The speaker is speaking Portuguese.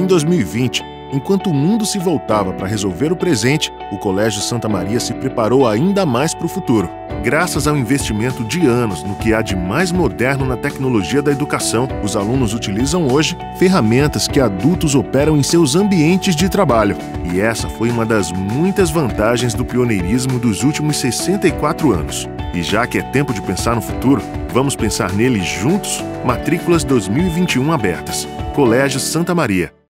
Em 2020, enquanto o mundo se voltava para resolver o presente, o Colégio Santa Maria se preparou ainda mais para o futuro. Graças ao investimento de anos no que há de mais moderno na tecnologia da educação, os alunos utilizam hoje ferramentas que adultos operam em seus ambientes de trabalho. E essa foi uma das muitas vantagens do pioneirismo dos últimos 64 anos. E já que é tempo de pensar no futuro, vamos pensar nele juntos? Matrículas 2021 abertas. Colégio Santa Maria.